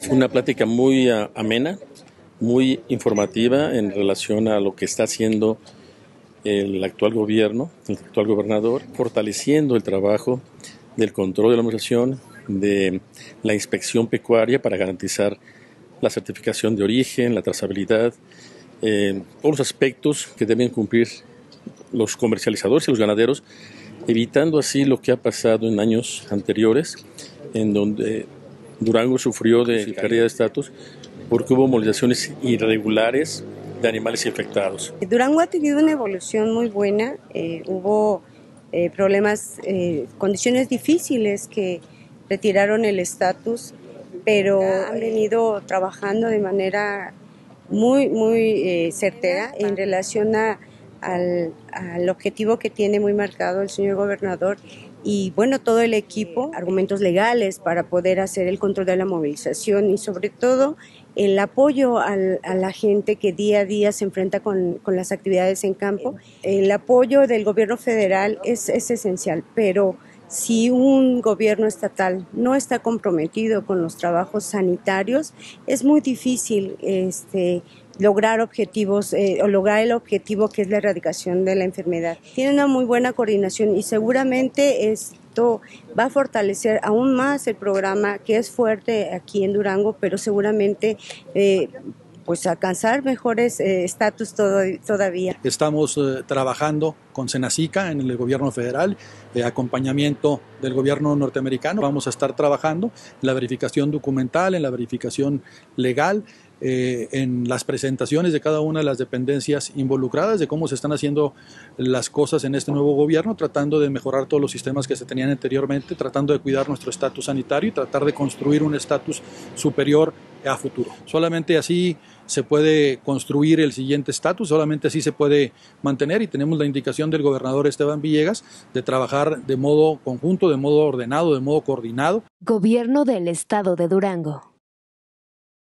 Una plática muy amena, muy informativa en relación a lo que está haciendo el actual gobierno, el actual gobernador, fortaleciendo el trabajo del control de la administración, de la inspección pecuaria para garantizar la certificación de origen, la trazabilidad, todos los aspectos que deben cumplir los comercializadores y los ganaderos, evitando así lo que ha pasado en años anteriores, en donde Durango sufrió de pérdida de estatus porque hubo movilizaciones irregulares de animales infectados. Durango ha tenido una evolución muy buena, hubo problemas, condiciones difíciles que retiraron el estatus, pero han venido trabajando de manera muy certera en relación al objetivo que tiene muy marcado el señor gobernador y bueno, todo el equipo, argumentos legales para poder hacer el control de la movilización y sobre todo el apoyo a la gente que día a día se enfrenta con las actividades en campo. El apoyo del gobierno federal es esencial, pero si un gobierno estatal no está comprometido con los trabajos sanitarios, es muy difícil lograr objetivos o lograr el objetivo que es la erradicación de la enfermedad. Tiene una muy buena coordinación y seguramente esto va a fortalecer aún más el programa que es fuerte aquí en Durango, pero seguramente pues alcanzar mejores estatus todavía. Estamos trabajando con Senacica en el gobierno federal, acompañamiento del gobierno norteamericano. Vamos a estar trabajando en la verificación documental, en la verificación legal, en las presentaciones de cada una de las dependencias involucradas, de cómo se están haciendo las cosas en este nuevo gobierno, tratando de mejorar todos los sistemas que se tenían anteriormente, tratando de cuidar nuestro estatus sanitario y tratar de construir un estatus superior a futuro. Solamente así se puede construir el siguiente estatus, solamente así se puede mantener y tenemos la indicación del gobernador Esteban Villegas de trabajar de modo conjunto, de modo ordenado, de modo coordinado. Gobierno del Estado de Durango.